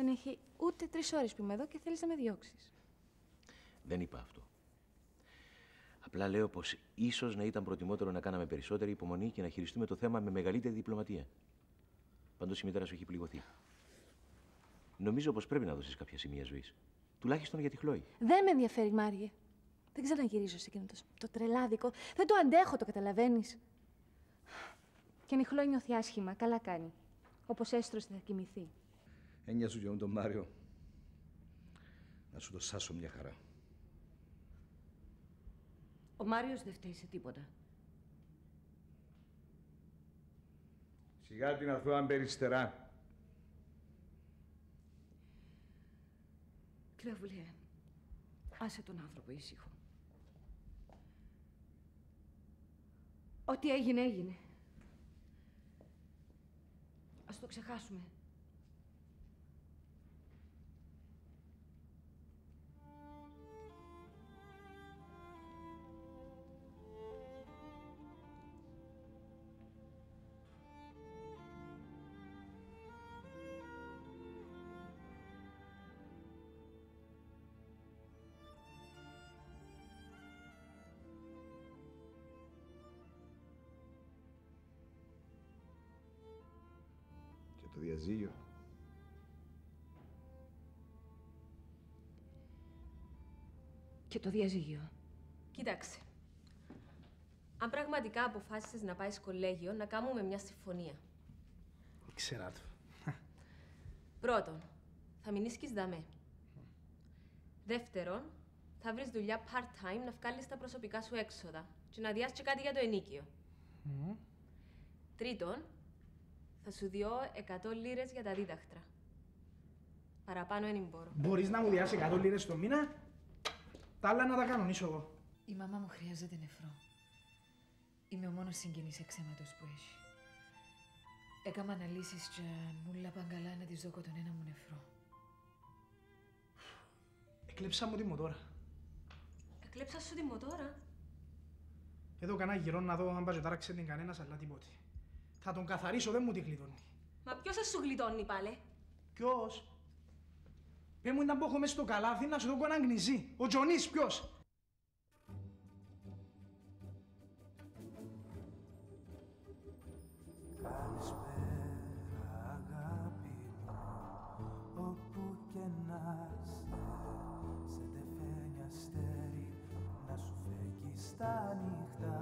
Δεν έχει ούτε 3 ώρες που είμαι εδώ και θέλεις να με διώξεις. Δεν είπα αυτό. Απλά λέω πως ίσως να ήταν προτιμότερο να κάναμε περισσότερη υπομονή και να χειριστούμε το θέμα με μεγαλύτερη διπλωματία. Πάντως η μητέρα σου έχει πληγωθεί. Νομίζω πως πρέπει να δώσεις κάποια σημεία ζωής. Τουλάχιστον για τη Χλόη. Δεν με ενδιαφέρει, Μάριε. Δεν ξαναγυρίζω σε εκείνο το τρελάδικο. Δεν το αντέχω, το καταλαβαίνεις. Και αν η Χλόη νιώθει άσχημα, καλά κάνει. Όπως έστρωσε θα κοιμηθεί. Έννοια σου και τον Μάριο. Να σου το σάσω μια χαρά. Ο Μάριος δεν φταίει σε τίποτα. Σιγά την αθώα περιστερά. Κύριε Βουλέ, άσε τον άνθρωπο ήσυχο. Ό,τι έγινε, έγινε. Ας το ξεχάσουμε. Το διαζύγιο. Και το διαζύγιο. Κοίταξε. Αν πραγματικά αποφάσισες να πάεις κολέγιο, να κάνουμε μια συμφωνία. Ήξερα το. Πρώτον, θα μείνεις δαμέ. Δεύτερον, θα βρεις δουλειά part-time να βγάλεις τα προσωπικά σου έξοδα και να διάσεις και κάτι για το ενίκιο. Τρίτον, θα σου διώ 100 λίρες για τα δίδακτρα. Παραπάνω δεν μπορώ. Μπορείς να μου διάσεις 100 λίρες το μήνα, τα άλλα να τα κανονίσω εγώ. Η μαμά μου χρειάζεται νεφρό. Είμαι ο μόνος συγγενής εξαίματος που έχει. Έκανα αναλύσεις και μου λάπαν καλά να της δώκω τον ένα μου νεφρό. Εκλέψα μου τη μοτόρα. Εκλέψα σου τη μοτόρα. Εδώ κανένα γυρό να δω αν πάει τάραξε την κανένας, αλλά τίποτε. Θα τον καθαρίσω, δεν μου τη γλιτώνει. Μα ποιος θα σου γλιτώνει πάλι? Ποιος? Πες μου ήταν που έχω μέσα στο καλάθι να σου δω έναν γνιζί. Ο Τζονής, ποιος? Καλησπέρα αγάπη μου, όπου και να σε τεφαίνει αστέρι να σου φέγγει στα νύχτα.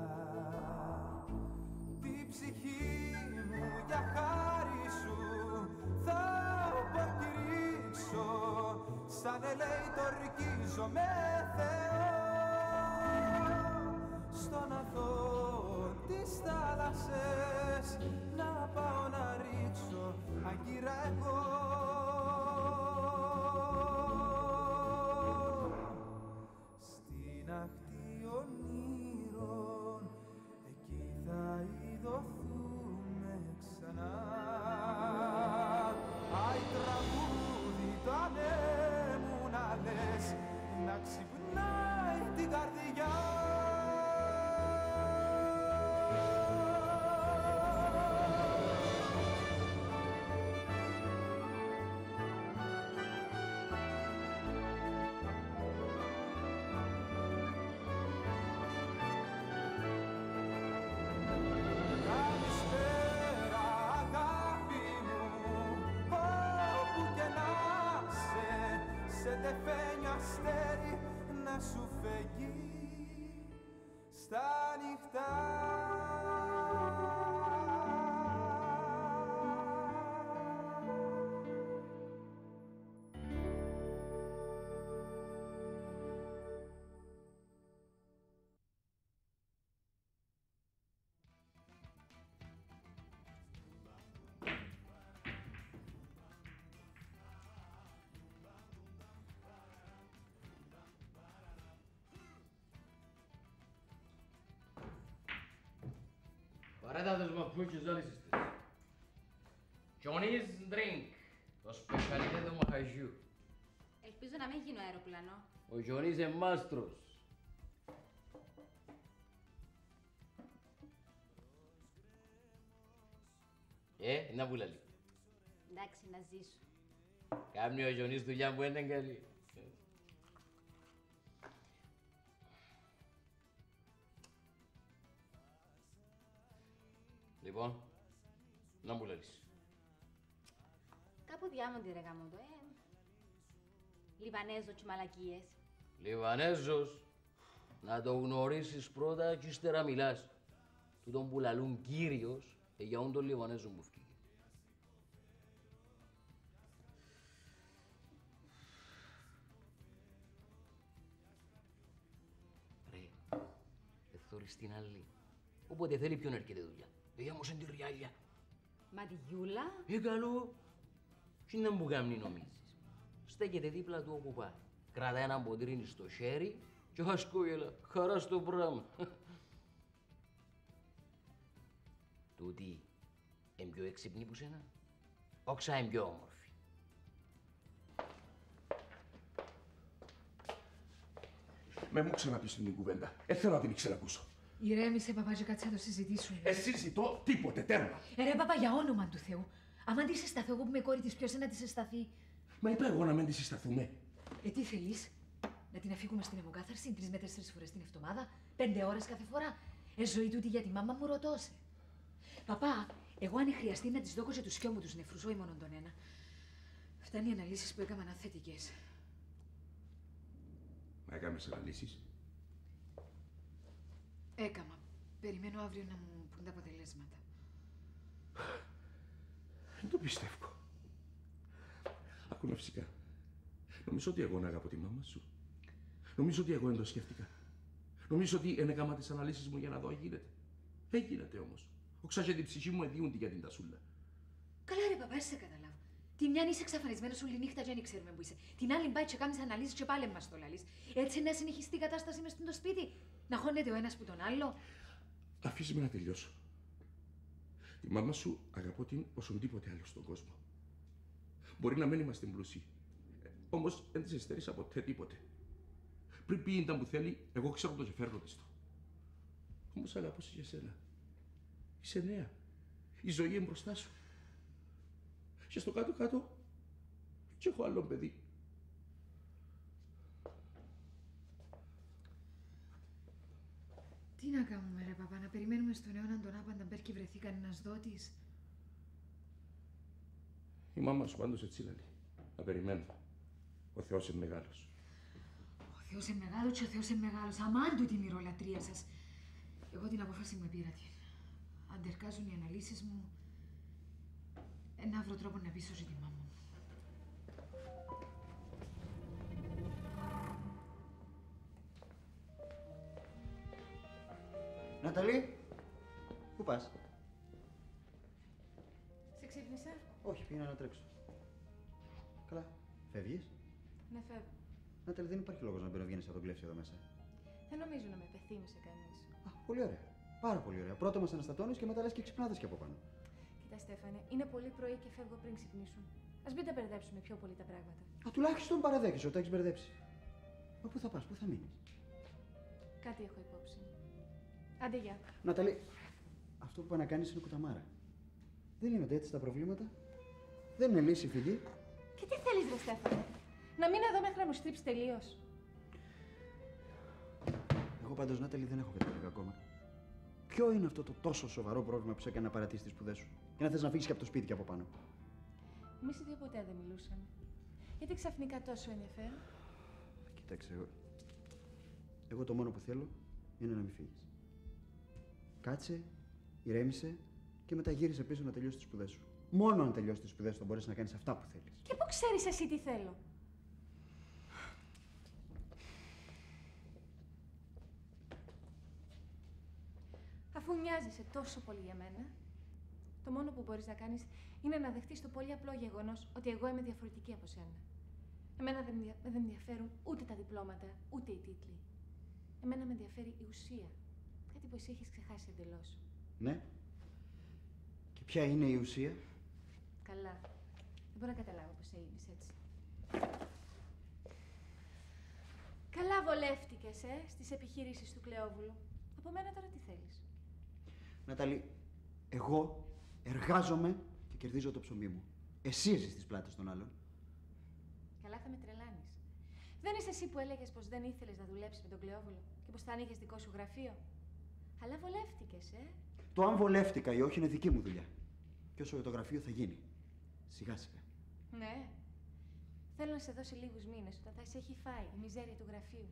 Την ψυχή μου για χάρη σου θα αποκηρύξω, σαν ελέητο ρικίζομαι Θεό, στον αθώο της θάλασσες να πάω να ρίξω αγκύρα εγώ. Στην ακτή ονείρων εκεί θα ειδωθούμε ξανά. Αι τραγούδι το ανέμου να λες, να ξυπνάει την καρδιά. Τεφαίνει αστέρι να σου φεγγεί στα νυχτά. Παράτατος μαπούτσιος όλες τις. Johnny's Drink, το σπεσιαλιτέ του μαχαζιού. Ελπίζω να μην γίνω αεροπλανό. Ο Johnny's εμάστρος. Να βουλαλεί. Εντάξει, να ζήσω. Κάμνει ο Γιονής δουλειά που είναι καλή. Λοιπόν, να μου λες. Κάπου διάμοντι ρε γαμώτο, Λιβανέζο και μαλακίες. Λιβανέζος, να το γνωρίσεις πρώτα και ύστερα μιλάς. Τούτον που λαλούν κύριος, για όν τον Λιβανέζο που φύγει. Ρε, εθώρεις την άλλη. Όποτε θέλει ποιον έρχεται δουλειά. Όμως είναι τη ριάλια. Μα τη Γιούλα. Καλό. Τι να μου κάνει νομίζεις. Στέκεται δίπλα του όπου πάει. Κρατά ένα ποτήρι στο χέρι και χασκόγελα. Χαρά στο πράγμα. Τούτη είναι πιο έξυπνη που σένα. Όξα είναι πιο όμορφη. Με μου ξαναπείς την κουβέντα. Θέλω να την ξανακούσω. Ηρέμησε, παπά, και κάτσε να το συζητήσουμε. Συζητώ τίποτε, τέρμα. Ρε, παπά, για όνομα του Θεού. Άμα τη συσταθώ εγώ που είμαι κόρη της, ποιος είναι να τη συσταθεί. Μα είπα εγώ να μην τη συσταθούμε. Τι θέλεις, να την αφήγουμε στην αιμοκάθαρση 3 με 4 φορές την εβδομάδα, 5 ώρες κάθε φορά. Ζωή τούτη για τη μάμα μου ρωτώσε. Παπά, εγώ αν χρειαστεί να της δώκω και τους σκιό μου τους νεφρούς, όχι μόνο τον ένα. Φτάνει οι αναλύσεις που έκαναν θετικές. Μα έκαμες αναλύσεις. Έκαμα. Περιμένω αύριο να μου πούν τα αποτελέσματα. Δεν το πιστεύω. Ακούνε φυσικά. Νομίζω ότι εγώ να αγαπώ τη μάμα σου. Νομίζω ότι εγώ δεν το σκέφτηκα. Νομίζω ότι δεν έκαμα τις αναλύσεις μου για να δω αν γίνεται. Δεν γίνεται όμως. Οξά και την ψυχή μου εδίουντι για την τασούλα. Καλά ρε παπά, σε καταλάβω. Τη μια είσαι εξαφανισμένος όλη νύχτα και δεν ξέρουμε που είσαι. Την άλλη πάει και κάνεις αναλύσεις και πάλι μας το λαλείς. Έτσι να συνεχιστεί η κατάσταση μες στο σπίτι. Να χώνεται ο ένας που τον άλλο. Αφήσε με να τελειώσω. Τη μάμα σου αγαπώ την όσον τίποτε άλλο στον κόσμο. Μπορεί να μην είμαστε πλούσιοι. Όμως δεν της εστερήσα ποτέ τίποτε. Πριν πει ήταν που θέλει, εγώ ξέρω το και φέρνω της το. Όμως αγαπώ σε για σένα. Είσαι νέα. Η ζωή είναι μπροστά σου. Και στο κάτω-κάτω και έχω άλλο παιδί. Τι να κάνουμε ρε παπά, να περιμένουμε στον αιώνα τον άπαντα μπέρ και βρεθεί κανένας δότης. Η μάμα σου πάντως έτσι λέει. Να περιμένω. Ο Θεός είναι μεγάλος. Ο Θεός είναι μεγάλος και ο Θεός είναι μεγάλος. Αμάν του τη μυρολατρεία σας. Εγώ την απόφαση μου πήρα την. Αν τερκάζουν οι αναλύσεις μου, να βρω τρόπο να πείσω τη μάμα μου. Ναταλή, πού πας? Σε ξύπνησα? Όχι, πήγαινα να τρέξω. Καλά, φεύγεις? Ναι, φεύγω. Ναταλή, δεν υπάρχει λόγος να μπαινοβγαίνεις από τον κλέφτη εδώ μέσα. Δεν νομίζω να με πεθύμησε κανείς. Α, πολύ ωραία. Πάρα πολύ ωραία. Πρώτα μας αναστατώνεις και μετά λες και ξυπνάδες και από πάνω. Κοίτα, Στέφανε, είναι πολύ πρωί και φεύγω πριν ξυπνήσουν. Ας μην τα μπερδέψουμε πιο πολύ τα πράγματα. Α, τουλάχιστον παραδέχεσαι ότι τα έχεις μπερδέψει. Μα πού θα πας, πού θα μείνεις? Κάτι έχω υπόψη. Άντε, γεια. Ναταλή, αυτό που πάει να κάνεις είναι κουταμάρα. Δεν λύνονται έτσι τα προβλήματα. Δεν είναι λύση, φυγή. Και τι θέλεις, ρε Στέφανε? Να μείνω εδώ μέχρι να μου στρίψει τελείως. Εγώ πάντως, Νάταλη, δεν έχω καταλάβει ακόμα. Ποιο είναι αυτό το τόσο σοβαρό πρόβλημα που σε έκανε να παρατήσεις τις σπουδές σου και να θες να φύγεις και από το σπίτι και από πάνω? Εμείς οι δύο ποτέ δεν μιλούσαμε. Γιατί ξαφνικά τόσο ενδιαφέρον? Κοίταξε, εγώ το μόνο που θέλω είναι να μην φύγεις. Κάτσε, ηρέμησε και μετά γύρισε πίσω να τελειώσεις τις σπουδές σου. Μόνο αν τελειώσεις τις σπουδές σου θα μπορέσεις να κάνεις αυτά που θέλεις. Και πού ξέρεις εσύ τι θέλω? Αφού νοιάζεσαι τόσο πολύ για μένα, το μόνο που μπορείς να κάνεις είναι να δεχτείς το πολύ απλό γεγονός ότι εγώ είμαι διαφορετική από σένα. Εμένα δεν με ενδιαφέρουν ούτε τα διπλώματα, ούτε οι τίτλοι. Εμένα με ενδιαφέρει η ουσία. Κάτι που εσύ έχεις ξεχάσει εντελώς. Ναι. Και ποια είναι η ουσία? Καλά. Δεν μπορώ να καταλάβω πως έγινες έτσι. Καλά βολεύτηκες, στις επιχειρήσεις του Κλεόβουλου. Από μένα τώρα τι θέλεις? Ναταλή, εγώ εργάζομαι και κερδίζω το ψωμί μου. Εσύ ζεις στις πλάτες των άλλων. Καλά θα με τρελάνεις. Δεν είσαι εσύ που έλεγες πως δεν ήθελες να δουλέψεις με τον Κλεόβουλο και πως θα άνοιγες δικό σου γραφείο. Αλλά βολεύτηκες, Το αν βολεύτηκα ή όχι είναι δική μου δουλειά. Και όσο για το γραφείο θα γίνει. Σιγά σιγά. Ναι. Θέλω να σε δώσει λίγους μήνες όταν θα σε έχει φάει η μιζέρια του γραφείου.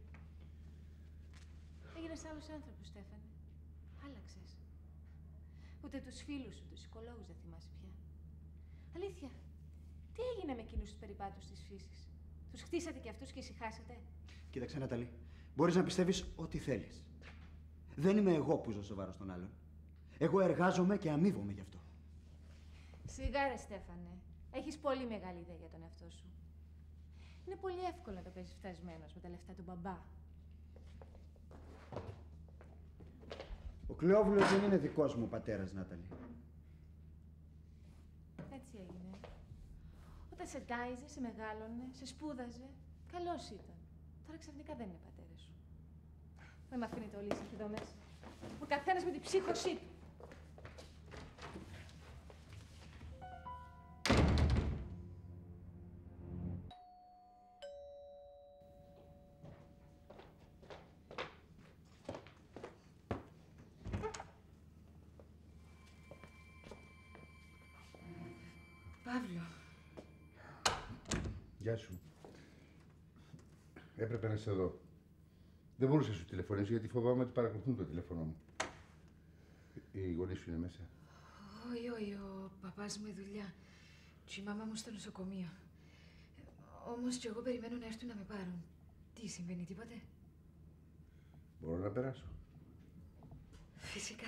Έγινες άλλος άνθρωπος, Στέφανε. Άλλαξες. Ούτε τους φίλους σου, τους οικολόγους δεν θυμάσαι πια. Αλήθεια, τι έγινε με εκείνους τους περιπάτους της φύσης? Τους χτίσατε κι αυτούς και ησυχάσατε? Κοίταξε, Ναταλή. Μπορείς να πιστεύεις ό,τι θέλεις. Δεν είμαι εγώ που ζω στο βάρος των άλλων. Εγώ εργάζομαι και αμείβομαι γι' αυτό. Σιγά ρε, Στέφανε. Έχεις πολύ μεγάλη ιδέα για τον εαυτό σου. Είναι πολύ εύκολο να το παίζεις φτασμένος με τα λεφτά του μπαμπά. Ο Κλεόβουλος δεν είναι δικός μου πατέρας, Νάταλη. Έτσι έγινε. Όταν σε τάιζε, σε μεγάλωνε, σε σπούδαζε, καλός ήταν. Τώρα ξαφνικά δεν είναι πατέρας σου. Δεν με αφήνετε όλοι εσείς εδώ μέσα. Ο καθένας με την ψύχωσή του. Παύλο. Γεια σου. Έπρεπε να είσαι εδώ. Δεν μπορούσα να σου τηλεφωνήσω γιατί φοβάμαι ότι παρακολουθούν το τηλέφωνο μου. Οι γονείς σου είναι μέσα? Όχι, ο παπάς μου δουλειά. Και η μάμα μου στο νοσοκομείο. Όμως και εγώ περιμένω να έρθουν να με πάρουν. Τι συμβαίνει, τίποτε? Μπορώ να περάσω? Φυσικά.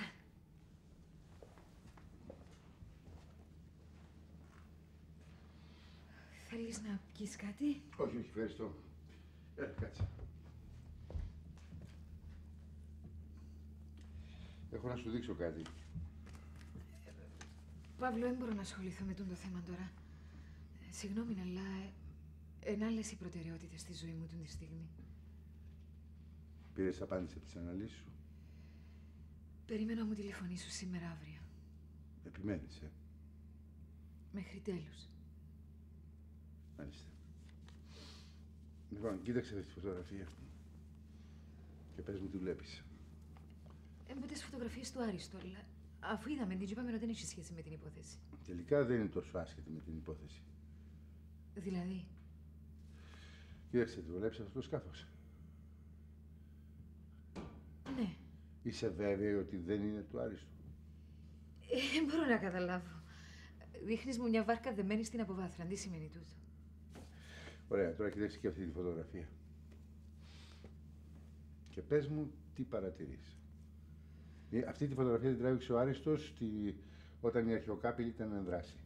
Θέλεις να πιεις κάτι? Όχι, ευχαριστώ. Κάτσε. Έχω να σου δείξω κάτι. Παύλο, δεν μπορώ να ασχοληθώ με το θέμα τώρα. Συγγνώμη, αλλά είναι άλλες οι προτεραιότητες στη ζωή μου τη στιγμή. Πήρες απάντηση από τις αναλύσεις σου? Περιμένω να μου τηλεφωνήσουν σήμερα αύριο. Επιμένεις, Μέχρι τέλους. Μάλιστα. Λοιπόν, κοίταξε αυτή τη φωτογραφία. Και πες μου τι βλέπεις. Έμπω τις φωτογραφίες του Άριστο, αλλά αφού είδαμε την, είπαμε ότι δεν έχει σχέση με την υπόθεση. Τελικά δεν είναι τόσο άσχετη με την υπόθεση. Δηλαδή? Κοίταξε, τη δουλέψει αυτό το σκάφος. Ναι. Είσαι βέβαιη ότι δεν είναι του Άριστο? Δεν μπορώ να καταλάβω. Δείχνεις μου μια βάρκα δεμένη στην αποβάθρα. Τι σημαίνει τούτο? Ωραία, τώρα κοίταξε και αυτή τη φωτογραφία. Και πες μου τι παρατηρείς. Αυτή τη φωτογραφία την τράβηξε ο Άριστος όταν η αρχαιοκάπηλη ήταν εν δράση.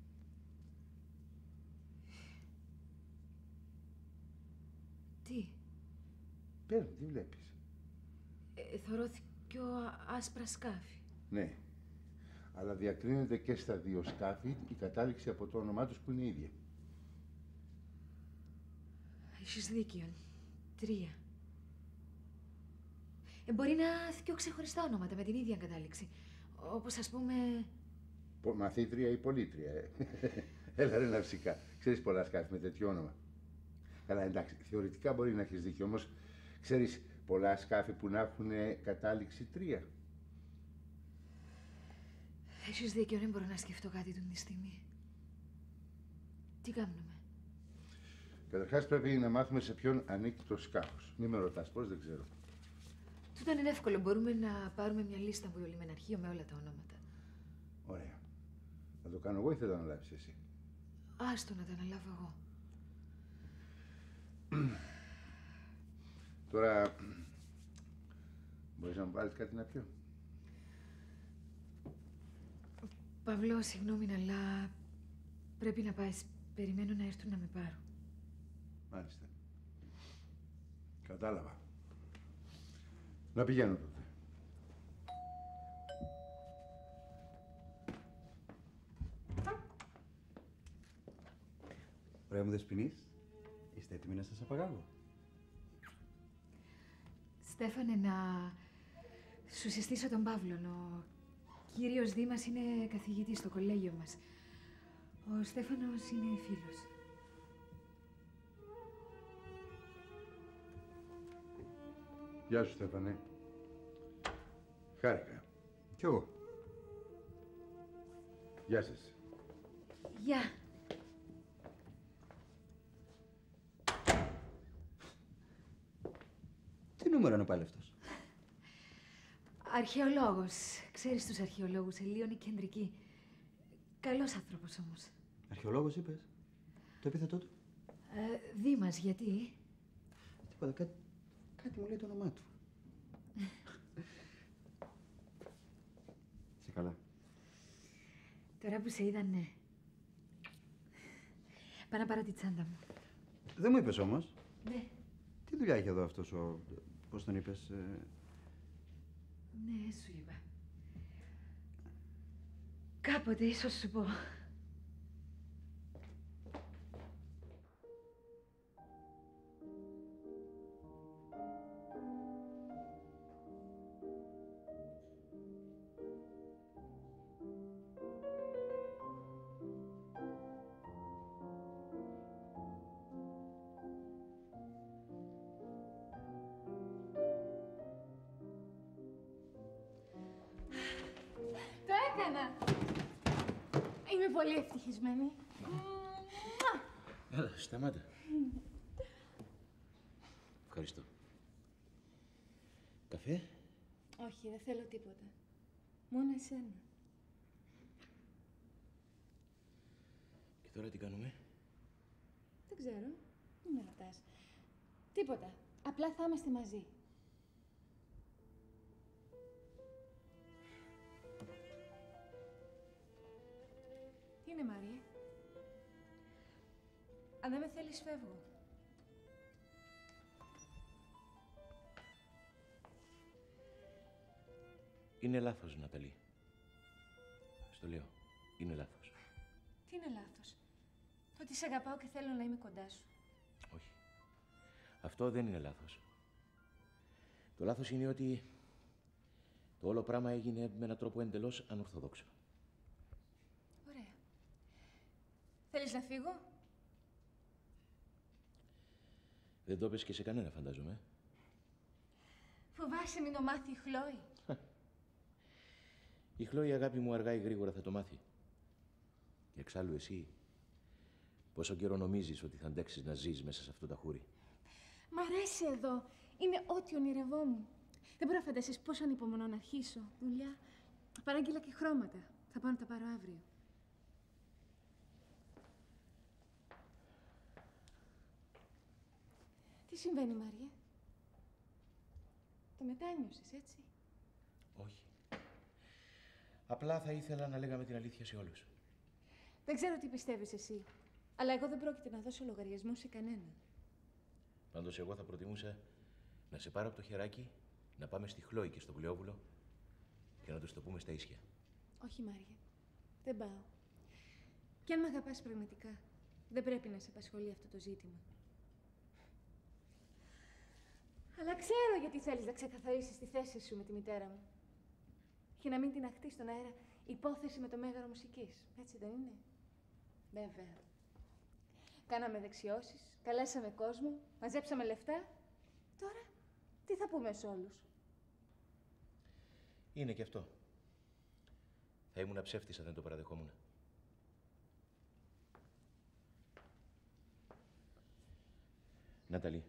Τι? Πες μου, τι βλέπεις. Θωρώ δυο άσπρα σκάφη. Ναι. Αλλά διακρίνεται και στα δύο σκάφη η κατάληξη από το όνομά τους που είναι ίδια. Έχεις δίκιο. 3. Μπορεί να δυο ξεχωριστά ονόματα με την ίδια κατάληξη. Όπως ας πούμε... Μαθήτρια ή πολίτρια, Έλα ρε ναυσικά. Ξέρεις πολλά σκάφη με τέτοιο όνομα. Καλά, εντάξει, θεωρητικά μπορεί να έχεις δίκιο, όμως ξέρεις πολλά σκάφη που να έχουν κατάληξη 3. Έχεις δίκιο, δεν μπορώ να σκεφτώ κάτι τη στιγμή. Τι κάνουμε? Καταρχάς πρέπει να μάθουμε σε ποιον ανήκει το σκάφος. Μην με ρωτάς πώς, δεν ξέρω. Τούτο είναι εύκολο. Μπορούμε να πάρουμε μια λίστα από το λιμεναρχείο με όλα τα ονόματα. Ωραία. Θα το κάνω εγώ ή θα το αναλάβεις εσύ? Άστο να τα αναλάβω εγώ. Τώρα, μπορείς να μου βάλεις κάτι να πιω? Παύλο, συγγνώμη, αλλά πρέπει να πάει. Περιμένω να έρθουν να με πάρουν. Μάλιστα. Κατάλαβα. Να πηγαίνω τότε. Ωραία μου δεσποινής, είστε έτοιμοι να σας απαγάγω? Στέφανε, να σου συστήσω τον Παύλον. Ο κύριος Δήμας είναι καθηγητής στο κολέγιο μας. Ο Στέφανος είναι φίλος. Γεια σου, Στέφανε. Χάρηκα. Κι εγώ. Γεια σας. Γεια. Τι νούμερο είναι πάλι αυτός? Αρχαιολόγος. Ξέρεις τους αρχαιολόγους, Ελίωνη κεντρική. Καλός άνθρωπος όμως. Αρχαιολόγος είπες? Το επίθετό του? Δήμας, γιατί? Τίποτα, κάτι μου λέει το όνομά του. Σε καλά. Τώρα που σε είδα, ναι. Πάω να πάρω τη τσάντα μου. Δεν μου είπες όμως. Ναι. Τι δουλειά έχει εδώ αυτός ο... πώς τον είπες? Ναι, σου είπα. Κάποτε ίσως σου πω. Το έκανα! Είμαι πολύ ευτυχισμένη. Έλα, σταμάτα. Ευχαριστώ. Καφέ? Όχι, δεν θέλω τίποτα. Μόνο εσένα. Και τώρα τι κάνουμε? Δεν ξέρω. Μην με ρωτάς. Τίποτα. Απλά θα είμαστε μαζί. Τι είναι, Μάρια? Αν δεν με θέλεις, φεύγω. Είναι λάθος, Ναταλή. Στο λέω. Είναι λάθος. Τι είναι λάθος? Το ότι σε αγαπάω και θέλω να είμαι κοντά σου. Όχι. Αυτό δεν είναι λάθος. Το λάθος είναι ότι το όλο πράγμα έγινε με έναν τρόπο εντελώς ανορθόδοξο. Ωραία. Θέλεις να φύγω? Δεν το είπες και σε κανένα, φαντάζομαι. Φοβάσαι μην το μάθει η Χλόη. Η Χλόη, αγάπη μου, αργά ή γρήγορα θα το μάθει. Και εξάλλου εσύ, πόσο καιρό νομίζεις ότι θα αντέξεις να ζεις μέσα σε αυτό το χούρι? Μ' αρέσει εδώ. Είναι ό,τι ονειρευόμουν. Δεν μπορώ να φανταστείς πόσο ανυπομονώ να αρχίσω δουλειά. Παράγγειλα και χρώματα. Θα πάω να τα πάρω αύριο. Τι συμβαίνει, Μάρια? Το μετάνιωσες, έτσι? Όχι. Απλά θα ήθελα να λέγαμε την αλήθεια σε όλους. Δεν ξέρω τι πιστεύεις εσύ, αλλά εγώ δεν πρόκειται να δώσω λογαριασμό σε κανένα. Πάντως εγώ θα προτιμούσα να σε πάρω από το χεράκι, να πάμε στη Χλόη και στο Πλεόβουλο και να τους το πούμε στα ίσια. Όχι, Μάρια. Δεν πάω. Κι αν με αγαπάς πραγματικά, δεν πρέπει να σε απασχολεί αυτό το ζήτημα. Αλλά ξέρω γιατί θέλεις να ξεκαθαρίσεις τη θέση σου με τη μητέρα μου. Και να μην την αχτεί στον αέρα υπόθεση με το Μέγαρο Μουσικής. Έτσι δεν είναι? Βέβαια. Κάναμε δεξιώσεις, καλέσαμε κόσμο, μαζέψαμε λεφτά. Τώρα, τι θα πούμε σε όλους? Είναι και αυτό. Θα ήμουν ψεύτης αν δεν το παραδεχόμουν. Ναταλή,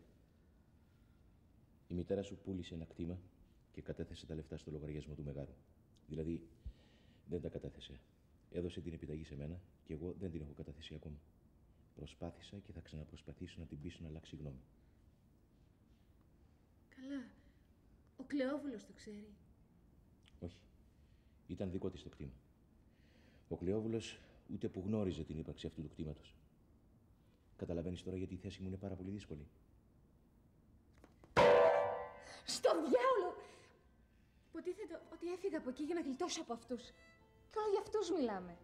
η μητέρα σου πούλησε ένα κτήμα και κατέθεσε τα λεφτά στο λογαριασμό του Μεγάρου. Δηλαδή, δεν τα κατέθεσε. Έδωσε την επιταγή σε μένα και εγώ δεν την έχω καταθέσει ακόμα. Προσπάθησα και θα ξαναπροσπαθήσω να την πείσω να αλλάξει γνώμη. Καλά. Ο Κλεόβουλος το ξέρει. Όχι. Ήταν δικό της το κτήμα. Ο Κλεόβουλος ούτε που γνώριζε την ύπαρξη αυτού του κτήματος. Καταλαβαίνεις τώρα γιατί η θέση μου είναι πάρα πολύ δύσκολη. Στο διάολο! Υποτίθεται ότι έφυγα από εκεί για να γλιτώσω από αυτούς. Και όλα για αυτούς μιλάμε.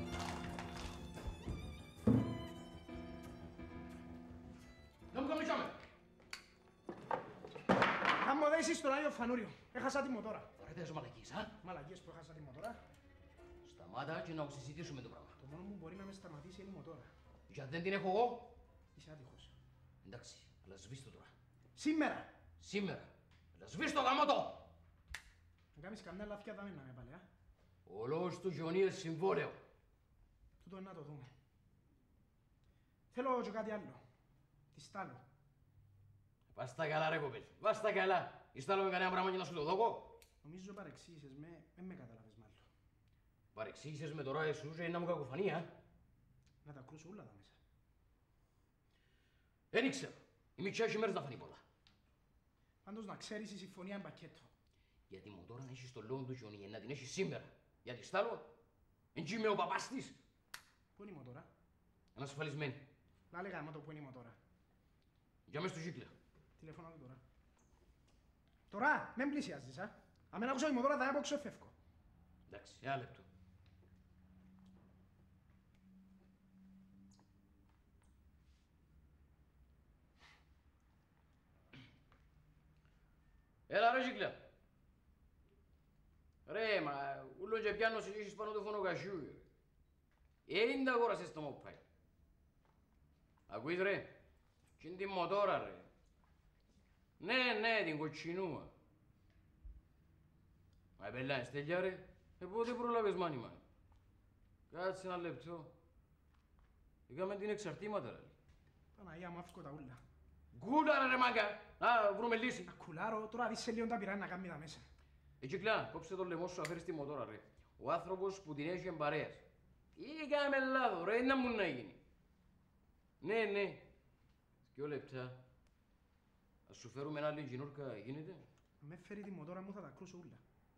Non cominciamo! εσύ στον Άγιο Φανούριο. Έχασα τη μοτόρα. Βαρετές μαλακίες, α. Μαλακίες που έχασα τη μοτόρα. Σταμάτα και να συζητήσουμε το πράγμα. Το μόνο που μπορεί να με σταματήσει είναι η μοτόρα. Για δεν την έχω εγώ. Είσαι άτυχος. Εντάξει, αλλά σβήστο τώρα. Σήμερα. Σήμερα. Αλλά σβήστο γαμώτο. Να κάνεις καμιά λάθια θα μείναμε πάλι, α. Ο λόγος του γεωνίες συμβόλαιο. Τούτο είναι να το δούμε. Θέλω και κάτι άλλο. Τη στάλω. Βάσ' τα καλά ρε κοπέλ. Βάσ' τα καλά. Ιστάλλω με κανένα πράγμα και να σου το δώκω. Νομίζω παρεξήγησες με, δεν με καταλάβες μάλλον. Παρεξήγησες με τώρα εσούς και να μου κακοφανεί, α. Να τα κρούσω όλα τα μέσα. Δεν ήξερα. Η μητσιά έχει μέρες να φανεί πολλά. Πάντως να ξέρεις η συμφωνία είναι πακέτο. Γιατί μου τώρα να έχεις το λόγο του γεωνία, να την έχεις σήμερα. Γιατί στάλλω. Εντζή είμαι ο παπάς της. Πού είναι η μοτόρα? Ανασφαλισμένη. Λάλε γάμο το που είναι η μοτόρα. Για μες στο γύκλα. Τηλεφώνα του τώρα. Τώρα, μην πλησιάζεις, α. Αν δεν άκουσα η μοτόρα θα έπαιξω εφεύκω. Εντάξει, ένα λεπτό. Έλα ρε γύκλα. Ρε, μα ούλον και πιάνω σε έχεις πάνω το φόνο κασιού. Είναι τα αγόρασες το μοπάι. Ακούεις ρε, και είναι τη μοτόρα ρε. Ναι, την κοτσινούα. Μα πελάνε στέλια ρε, πότε προλάβες μάνιμα. Κάτσε ένα λεπτό. Είχαμε την εξαρτήματα ρε. Παναγία μου, άφηκω τα ούλα. Κούλα ρε μάγκα, να βρούμε λύση. Να κουλάρω, τώρα δεις σε λίγο τα πειρά να κάνει τα μέσα. Κυκλά, κόψε το λαιμό σου, αφαίρεις τη μοτόρα ρε. Ο άνθρωπος που την έχει εμπαρέας. Τι έκαμε λάθος ρε, να μου να γίνει. Ναι. 2 λεπτά. Ας σου φέρουμε ένα άλλη γινόρκα, γίνεται. Αν με φέρει τη μοτόρα μου θα τα κρούσω ούλα.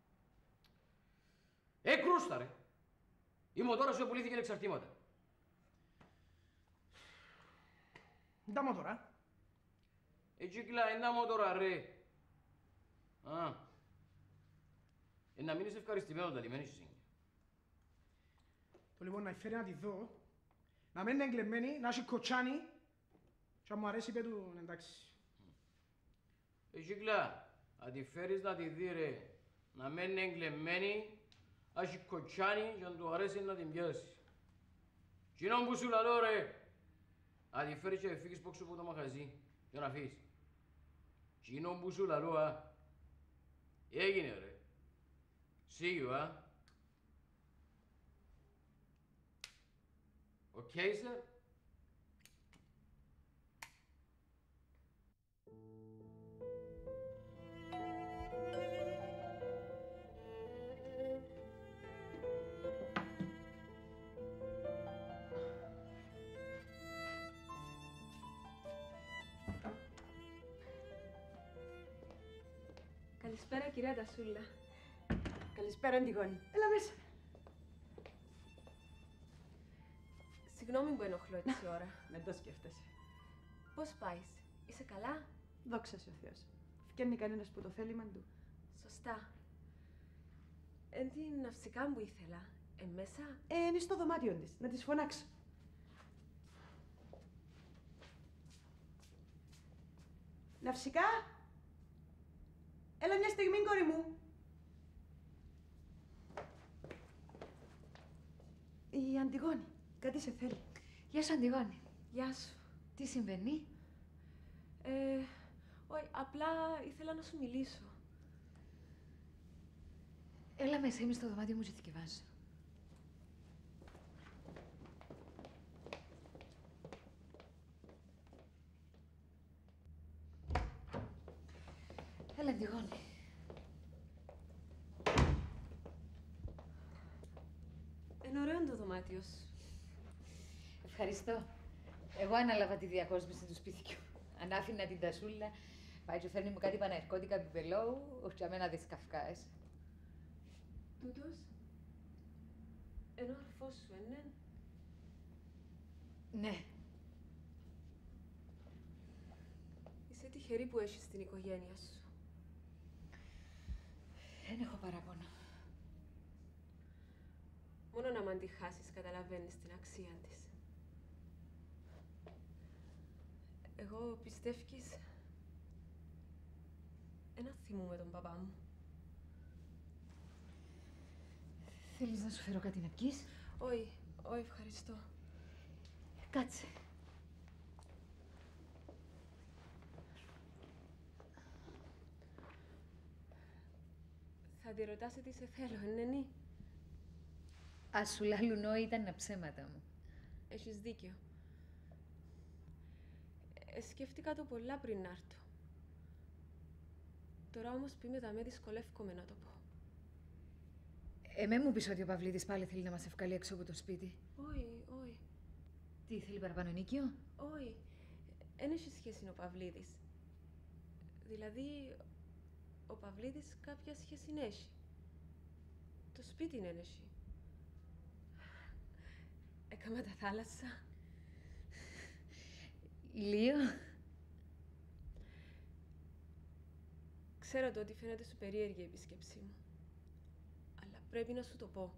Κρούστα ρε. Η μοτόρα σου πουλήθηκε εξαρτήματα. Τα μοτόρα. Κυκλά, είναι τα μοτόρα ρε. Να μείνεις ευχαριστημένος, τα λιμένεις εσύ. Το λοιπόν να φέρει να τη δω, να μένει εγκλεμμένη, να έχει κοτσάνι και αν μου αρέσει είπε του εντάξει. Κυκλά, αν τη φέρεις να τη δει ρε, να μένει εγκλεμμένη, να έχει κοτσάνι και αν του αρέσει να την πιάσει. Κοινό που σου λαλώ ρε, αν τη φέρεις και φύγεις πόξω από το μαχαζί και να φύγεις. Κοινό που σου λαλώ, έγινε ρε. See you, huh? Okay, sir? Καλησπέρα, κυρία Τασούλα. Καλησπέρα, Αντιγόνη. Έλα μέσα. Συγγνώμη που ενοχλώ έτσι ώρα. Δεν το σκέφτεσαι. Πώς πάεις, είσαι καλά? Δόξα σε ο Θεός. Φκένει κανένας που το θέλημα του. Σωστά. Εν την ναυσικά που ήθελα. Μέσα. Είναι στο δωμάτιο της. Να της φωνάξω. Ναυσικά. Έλα μια στιγμή, κόρη μου. Η Αντιγόνη. Κάτι σε θέλει. Γεια σου, Αντιγόνη. Γεια σου. Τι συμβαίνει? Όχι, απλά ήθελα να σου μιλήσω. Έλα μέσα, είμαι στο δωμάτιο μου, ζητικευάζω. Έλα, Αντιγόνη. Είναι ωραίο το δωμάτιο σου. Ευχαριστώ. Εγώ ανάλαβα τη διακόσμηση του σπιτιού. Αν άφηνα την Τασούλα, πάει και φέρνει μου κάτι παναρκώτικα πιπελόου, όχι για μένα δεις καυκάες. Τούτος, είναι ο αρφός σου, είναι? Ναι. Είσαι τυχερή που έχεις την οικογένεια σου. Δεν έχω παράπονο. Μόνο να μ' τη χάσεις, καταλαβαίνεις την αξία της. Εγώ πιστεύεις... Ένα θυμούμαι τον παπά μου. Θέλεις να σου φέρω κάτι να πιείς? Όχι, όχι, ευχαριστώ. Κάτσε. Θα τη ρωτάσαι τι σε θέλω, εννενή. Ας σου λαλουνό ήταν τα ψέματα μου. Έχεις δίκιο. Σκέφτηκα το πολλά πριν να έρθω. Τώρα όμως που είμαι δαμέ δυσκολεύκομαι να το πω. Εμέ μου πεις ότι ο Παυλίδης πάλι θέλει να μας ευκαλεί έξω από το σπίτι. Όχι, όχι. Τι, θέλει παραπάνω νίκιο? Όχι. Εν έχει σχέση ο Παυλίδης. Δηλαδή, ο Παυλίδης κάποια σχέση έχει. Το σπίτι είναι έχει. Έκαμα τα θάλασσα. Ηλίο. Ξέρω το ότι φαίνεται σου περίεργη η επίσκεψή μου. Αλλά πρέπει να σου το πω.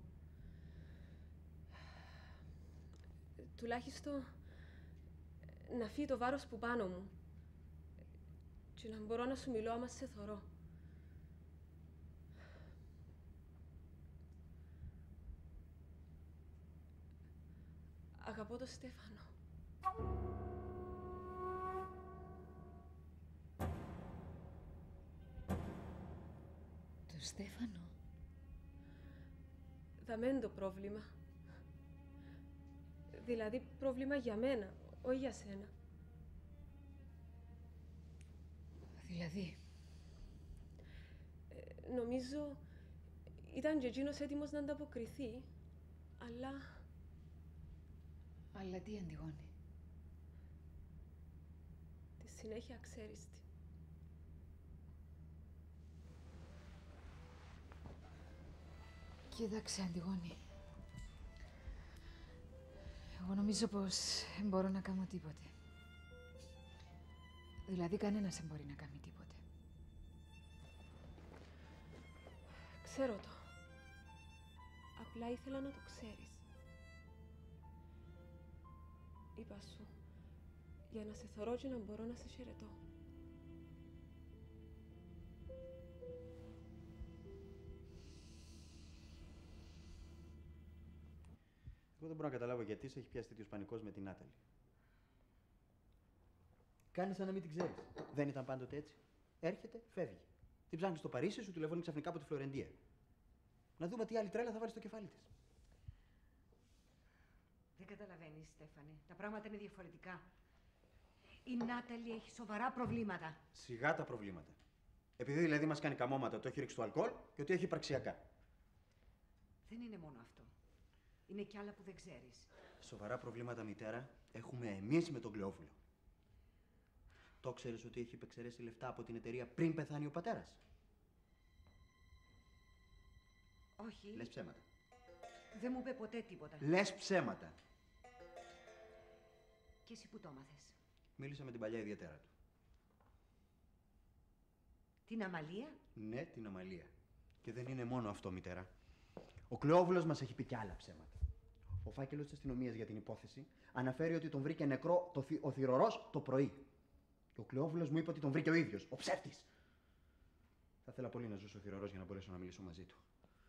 Τουλάχιστον να φύγει το βάρος που πάνω μου. Και να μπορώ να σου μιλώ άμα σε θωρώ. Αγαπώ τον Στέφανο. Το Στέφανο? Δαμέν το πρόβλημα. Δηλαδή πρόβλημα για μένα, όχι για σένα. Δηλαδή? Νομίζω ήταν και εκείνος έτοιμος να ανταποκριθεί, αλλά... Αλλά τι, Αντιγόνη? Τη συνέχεια ξέρεις τι. Κοίταξε, Αντιγόνη. Εγώ νομίζω πως δεν μπορώ να κάνω τίποτε. Δηλαδή κανένας δεν μπορεί να κάνει τίποτε. Ξέρω το. Απλά ήθελα να το ξέρεις. Είπα σου, για να σε θωρώ και να μπορώ να σε χαιρετώ. Εγώ δεν μπορώ να καταλάβω γιατί σε έχει πιάσει τέτοιος πανικός με την Νάταλη. Κάνει σαν να μην την ξέρεις. Δεν ήταν πάντοτε έτσι? Έρχεται, φεύγει. Την ψάχνει στο Παρίσι, σου τηλεφωνεί ξαφνικά από τη Φλωρεντία. Να δούμε τι άλλη τρέλα θα βάλει στο κεφάλι της. Δεν καταλαβαίνεις, Στέφανε. Τα πράγματα είναι διαφορετικά. Η Νάταλη έχει σοβαρά προβλήματα. Σιγά τα προβλήματα. Επειδή δηλαδή μας κάνει καμώματα ότι έχει ρίξει το αλκοόλ και ότι έχει υπαρξιακά. Δεν είναι μόνο αυτό. Είναι κι άλλα που δεν ξέρεις. Σοβαρά προβλήματα, μητέρα, έχουμε εμείς με τον Κλεόβουλο. Το ξέρεις ότι έχει υπεξαιρέσει λεφτά από την εταιρεία πριν πεθάνει ο πατέρας? Όχι. Λες ψέματα. Δεν μου είπε ποτέ τίποτα. Λες ψέματα. Και εσύ που το έμαθες? Μίλησα με την παλιά ιδιαίτερα του. Την Αμαλία? Ναι, την Αμαλία. Και δεν είναι μόνο αυτό, μητέρα. Ο Κλεόβουλος μας έχει πει κι άλλα ψέματα. Ο φάκελος της αστυνομίας για την υπόθεση αναφέρει ότι τον βρήκε νεκρό ο θυρωρός το πρωί. Και ο Κλεόβουλος μου είπε ότι τον βρήκε ο ίδιος, ο ψεύτης. Θα ήθελα πολύ να ζούσε ο θυρωρός για να μπορέσω να μιλήσω μαζί του.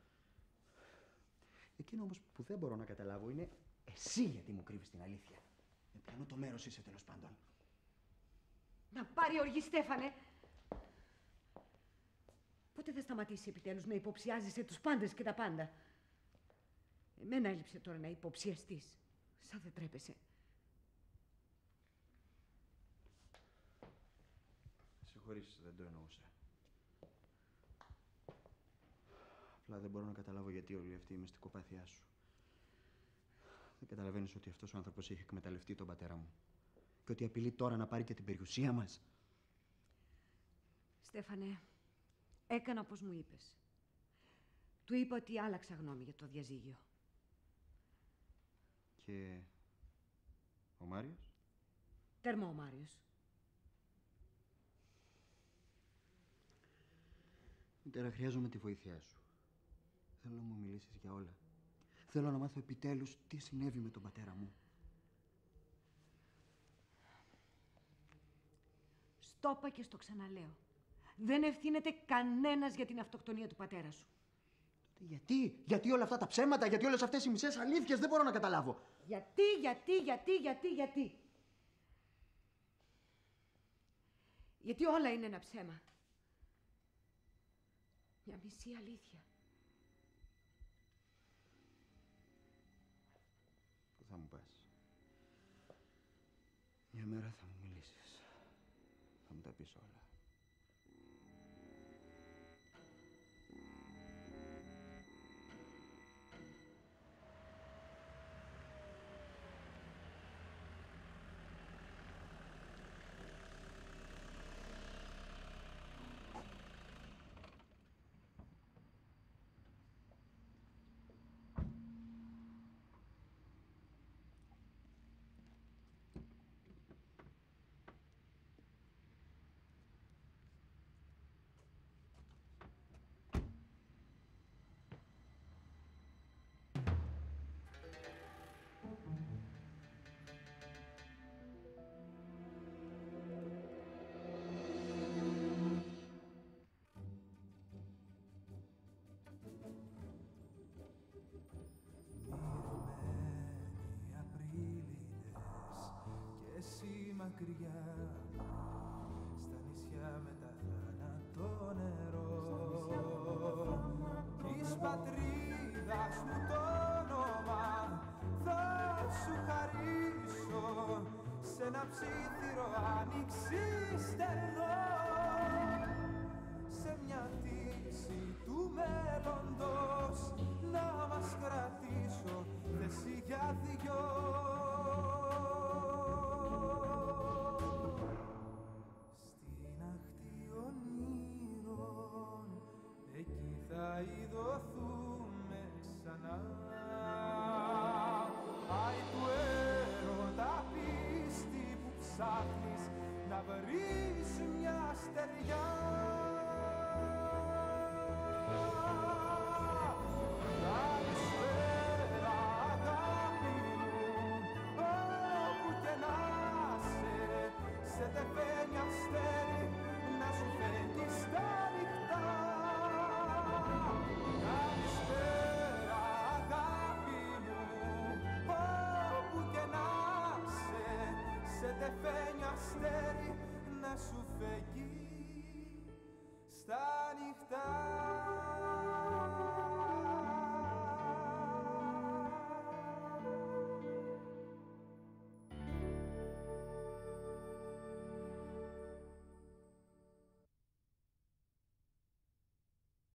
Εκείνο όμως που δεν μπορώ να καταλάβω είναι εσύ γιατί μου κρύβεις την αλήθεια. Με ποιανό το μέρος είσαι τέλος πάντων? Να πάρει οργή, Στέφανε! Πότε θα σταματήσει επιτέλους να υποψιάζεσαι τους πάντες και τα πάντα? Εμένα έλειψε τώρα να υποψιαστείς. Σαν δεν τρέπεσαι. Συγχωρείς, δεν το εννοούσα. Απλά δεν μπορώ να καταλάβω γιατί όλη αυτή η μυστικοπάθειά σου. Δεν καταλαβαίνεις ότι αυτός ο άνθρωπος έχει εκμεταλλευτεί τον πατέρα μου. Και ότι απειλεί τώρα να πάρει και την περιουσία μας. Στέφανε, έκανα όπως μου είπες. Του είπα ότι άλλαξα γνώμη για το διαζύγιο. Και... ο Μάριος? Τέρμα ο Μάριος. Μητέρα, χρειάζομαι τη βοήθειά σου. Θέλω να μου μιλήσεις για όλα. Θέλω να μάθω επιτέλους τι συνέβη με τον πατέρα μου. Στο είπα και στο ξαναλέω. Δεν ευθύνεται κανένας για την αυτοκτονία του πατέρα σου. Γιατί όλα αυτά τα ψέματα, γιατί όλες αυτές οι μισές αλήθειες, δεν μπορώ να καταλάβω. Γιατί. Γιατί όλα είναι ένα ψέμα. Μια μισή αλήθεια. Πού θα μου πας? Μια μέρα θα μου μιλήσεις. Θα μου τα πεις όλα. Μακριά, στα νησιά με τα θάνατο νερό, της πατρίδας μου το όνομα θα σου χαρίσω σε ένα ψήθυρο άνοιξη στενό, σε μια τύση του μέλλοντος να μας κρατήσω θέση για δυο. Θα ειδωθούμε ξανά. Άι του έρωτα πίστη που ψάχνεις να βρεις μια στεριά. Καλησπέρα αγάπη μου, όπου και να σε τεφαίνει αστέρι να σου φέρνει στα νυχτά. Σε φαίνει αστέρι να σου φεγγεί στα νυχτά.